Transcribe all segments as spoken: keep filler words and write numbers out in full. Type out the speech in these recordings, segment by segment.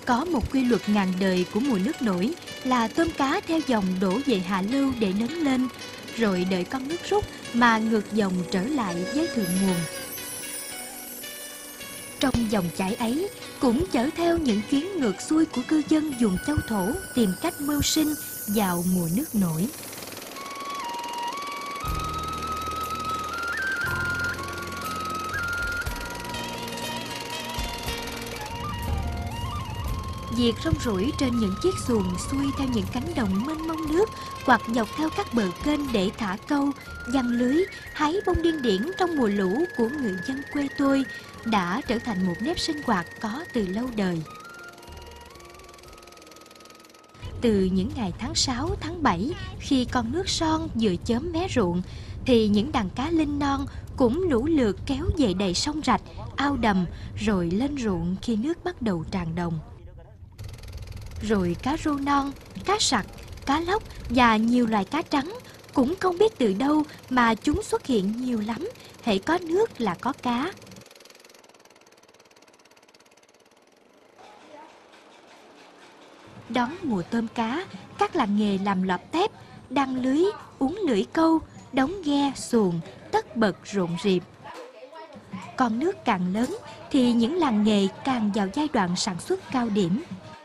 Có một quy luật ngàn đời của mùa nước nổi là tôm cá theo dòng đổ về hạ lưu để lớn lên, rồi đợi con nước rút mà ngược dòng trở lại với thượng nguồn. Trong dòng chảy ấy cũng chở theo những chuyến ngược xuôi của cư dân vùng châu thổ tìm cách mưu sinh vào mùa nước nổi. Việc rong ruổi trên những chiếc xuồng xuôi theo những cánh đồng mênh mông nước hoặc dọc theo các bờ kênh để thả câu, giăng lưới, hái bông điên điển trong mùa lũ của người dân quê tôi đã trở thành một nếp sinh hoạt có từ lâu đời. Từ những ngày tháng sáu, tháng bảy, khi con nước son vừa chớm mé ruộng, thì những đàn cá linh non cũng lũ lượt kéo về đầy sông rạch, ao đầm, rồi lên ruộng khi nước bắt đầu tràn đồng. Rồi cá rô non, cá sặc, cá lóc và nhiều loài cá trắng cũng không biết từ đâu mà chúng xuất hiện nhiều lắm, hễ có nước là có cá. Đón mùa tôm cá, các làng nghề làm lọp tép, đăng lưới, uốn lưỡi câu, đóng ghe, xuồng, tất bật rộn rịp. Còn nước càng lớn thì những làng nghề càng vào giai đoạn sản xuất cao điểm.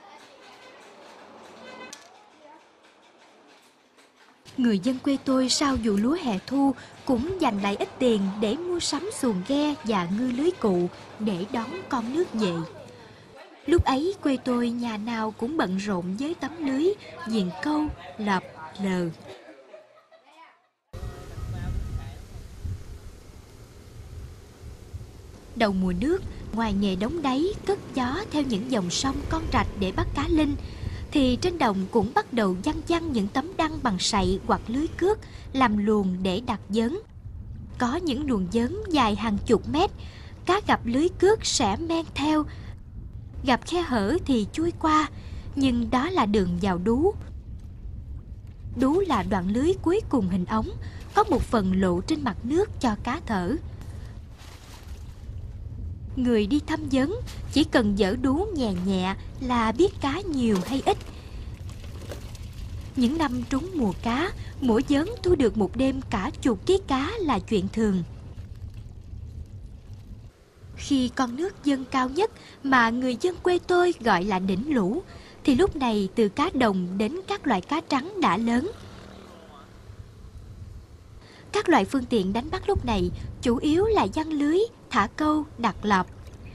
Người dân quê tôi sau vụ lúa hè thu cũng dành lại ít tiền để mua sắm xuồng ghe và ngư lưới cụ để đón con nước về. Lúc ấy quê tôi nhà nào cũng bận rộn với tấm lưới, viền câu, lợp, lờ. Đầu mùa nước, ngoài nghề đóng đáy, cất gió theo những dòng sông con rạch để bắt cá linh, thì trên đồng cũng bắt đầu văng văng những tấm đăng bằng sậy hoặc lưới cước làm luồng để đặt vớn. Có những luồng vớn dài hàng chục mét, cá gặp lưới cước sẽ men theo, gặp khe hở thì chui qua, nhưng đó là đường vào đú. Đú là đoạn lưới cuối cùng hình ống, có một phần lộ trên mặt nước cho cá thở. Người đi thăm vấn chỉ cần giở đú nhẹ nhẹ là biết cá nhiều hay ít. Những năm trúng mùa cá, mỗi vớn thu được một đêm cả chục ký cá là chuyện thường. Khi con nước dâng cao nhất mà người dân quê tôi gọi là đỉnh lũ, thì lúc này từ cá đồng đến các loại cá trắng đã lớn. Các loại phương tiện đánh bắt lúc này chủ yếu là giăng lưới, thả câu, đặt lọp.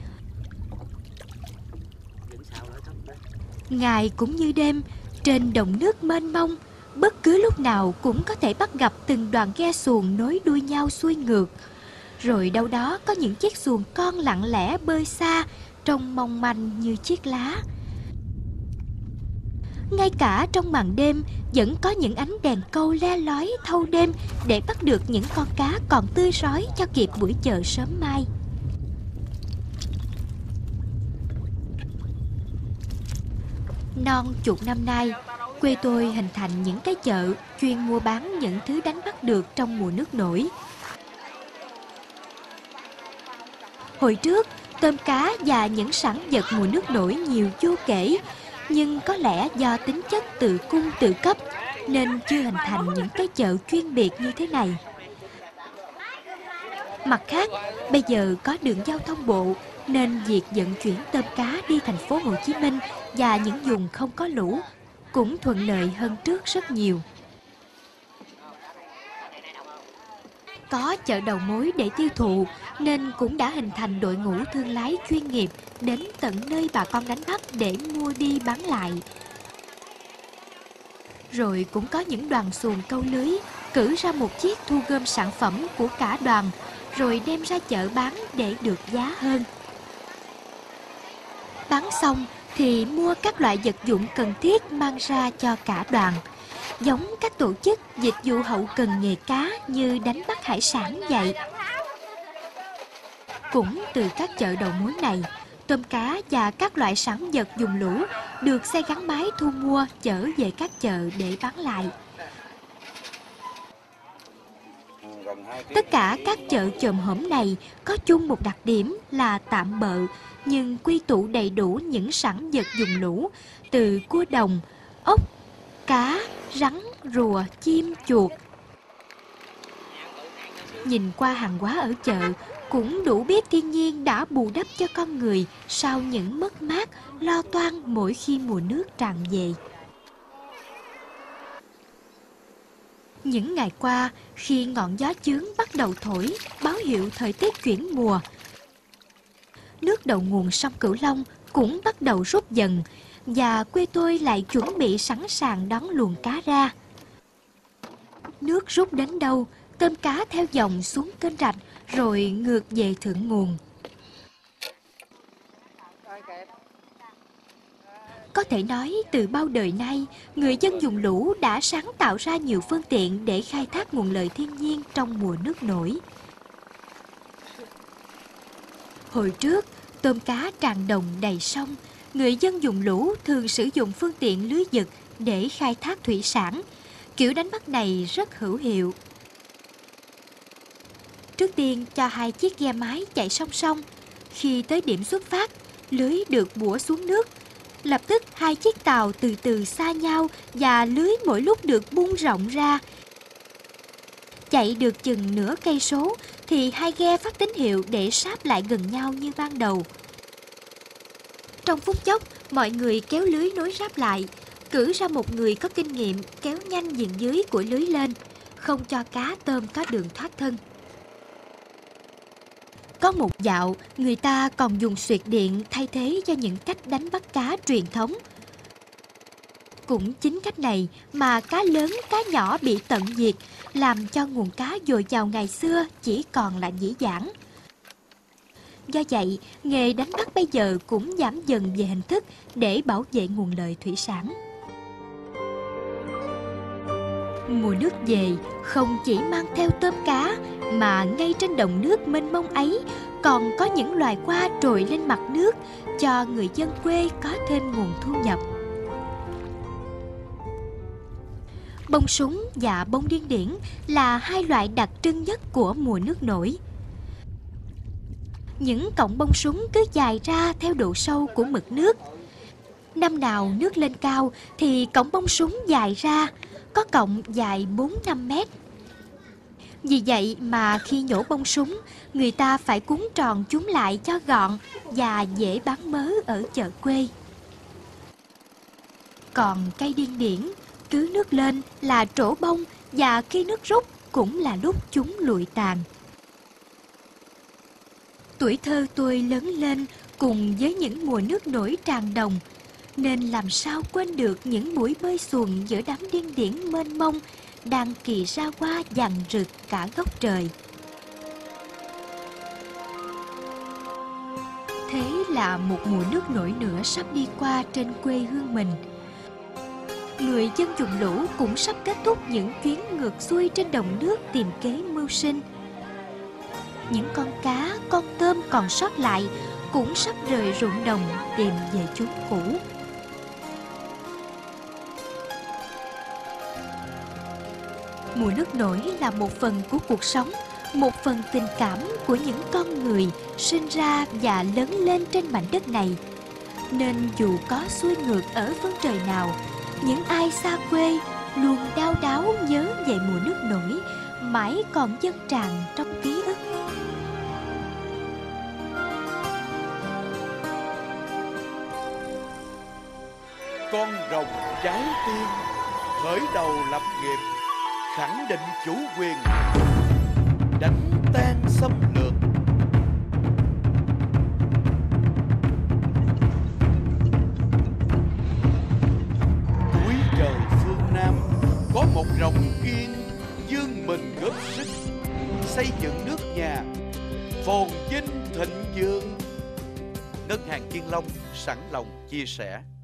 Ngày cũng như đêm, trên đồng nước mênh mông, bất cứ lúc nào cũng có thể bắt gặp từng đoàn ghe xuồng nối đuôi nhau xuôi ngược. Rồi đâu đó có những chiếc xuồng con lặng lẽ bơi xa, trông mong manh như chiếc lá. Ngay cả trong màn đêm vẫn có những ánh đèn câu le lói thâu đêm để bắt được những con cá còn tươi rói cho kịp buổi chợ sớm mai. Non chục năm nay, quê tôi hình thành những cái chợ chuyên mua bán những thứ đánh bắt được trong mùa nước nổi. Hồi trước, tôm cá và những sản vật mùa nước nổi nhiều vô kể, nhưng có lẽ do tính chất tự cung tự cấp nên chưa hình thành những cái chợ chuyên biệt như thế này. Mặt khác, bây giờ có đường giao thông bộ nên việc vận chuyển tôm cá đi thành phố Hồ Chí Minh và những vùng không có lũ cũng thuận lợi hơn trước rất nhiều. Có chợ đầu mối để tiêu thụ nên cũng đã hình thành đội ngũ thương lái chuyên nghiệp đến tận nơi bà con đánh bắt để mua đi bán lại. Rồi cũng có những đoàn xuồng câu lưới cử ra một chiếc thu gom sản phẩm của cả đoàn rồi đem ra chợ bán để được giá hơn. Bán xong thì mua các loại vật dụng cần thiết mang ra cho cả đoàn, giống các tổ chức dịch vụ hậu cần nghề cá như đánh bắt hải sản vậy. Cũng từ các chợ đầu mối này, tôm cá và các loại sản vật dùng lũ được xe gắn máy thu mua chở về các chợ để bán lại. Tất cả các chợ chồm hổm này có chung một đặc điểm là tạm bợ, nhưng quy tụ đầy đủ những sản vật dùng lũ, từ cua đồng, ốc, cá, rắn, rùa, chim, chuột. Nhìn qua hàng hóa ở chợ cũng đủ biết thiên nhiên đã bù đắp cho con người sau những mất mát, lo toan mỗi khi mùa nước tràn về. Những ngày qua, khi ngọn gió chướng bắt đầu thổi, báo hiệu thời tiết chuyển mùa, nước đầu nguồn sông Cửu Long cũng bắt đầu rút dần, và quê tôi lại chuẩn bị sẵn sàng đón luồng cá ra. Nước rút đến đâu, tôm cá theo dòng xuống kênh rạch rồi ngược về thượng nguồn. Có thể nói từ bao đời nay, người dân dùng lũ đã sáng tạo ra nhiều phương tiện để khai thác nguồn lợi thiên nhiên trong mùa nước nổi. Hồi trước, tôm cá tràn đồng đầy sông, người dân dùng lũ thường sử dụng phương tiện lưới giật để khai thác thủy sản. Kiểu đánh bắt này rất hữu hiệu. Trước tiên cho hai chiếc ghe mái chạy song song. Khi tới điểm xuất phát, lưới được bủa xuống nước. Lập tức hai chiếc tàu từ từ xa nhau và lưới mỗi lúc được buông rộng ra. Chạy được chừng nửa cây số thì hai ghe phát tín hiệu để sáp lại gần nhau như ban đầu. Trong phút chốc, mọi người kéo lưới nối ráp lại, cử ra một người có kinh nghiệm kéo nhanh viền dưới của lưới lên, không cho cá tôm có đường thoát thân. Có một dạo, người ta còn dùng xuyệt điện thay thế cho những cách đánh bắt cá truyền thống. Cũng chính cách này mà cá lớn, cá nhỏ bị tận diệt, làm cho nguồn cá dồi dào ngày xưa chỉ còn là dĩ dãn. Do vậy, nghề đánh bắt bây giờ cũng giảm dần về hình thức để bảo vệ nguồn lợi thủy sản. Mùa nước về không chỉ mang theo tôm cá, mà ngay trên đồng nước mênh mông ấy còn có những loài hoa trồi lên mặt nước, cho người dân quê có thêm nguồn thu nhập. Bông súng và bông điên điển là hai loại đặc trưng nhất của mùa nước nổi. Những cọng bông súng cứ dài ra theo độ sâu của mực nước. Năm nào nước lên cao thì cọng bông súng dài ra, có cọng dài bốn năm mét. Vì vậy mà khi nhổ bông súng, người ta phải cuốn tròn chúng lại cho gọn và dễ bán mớ ở chợ quê. Còn cây điên điển, cứ nước lên là trổ bông, và khi nước rút cũng là lúc chúng lụi tàn. Tuổi thơ tôi lớn lên cùng với những mùa nước nổi tràn đồng, nên làm sao quên được những buổi bơi xuồng giữa đám điên điển mênh mông đang kỳ ra hoa vàng rực cả góc trời. Thế là một mùa nước nổi nữa sắp đi qua trên quê hương mình. Người dân dùng lũ cũng sắp kết thúc những chuyến ngược xuôi trên đồng nước tìm kế mưu sinh. Những con cá, con tôm còn sót lại cũng sắp rời ruộng đồng tìm về chốn cũ. Mùa nước nổi là một phần của cuộc sống, một phần tình cảm của những con người sinh ra và lớn lên trên mảnh đất này. Nên dù có xuôi ngược ở phương trời nào, những ai xa quê luôn đau đáu nhớ về mùa nước nổi, mãi còn dâng tràn trong ký ức. Con rồng cháu tiên khởi đầu lập nghiệp, khẳng định chủ quyền, đánh tan xâm lược. Cuối trời phương Nam có một rồng kiên dương mình góp sức xây dựng nước nhà, phồn vinh thịnh vượng. Ngân hàng Kiên Long sẵn lòng chia sẻ.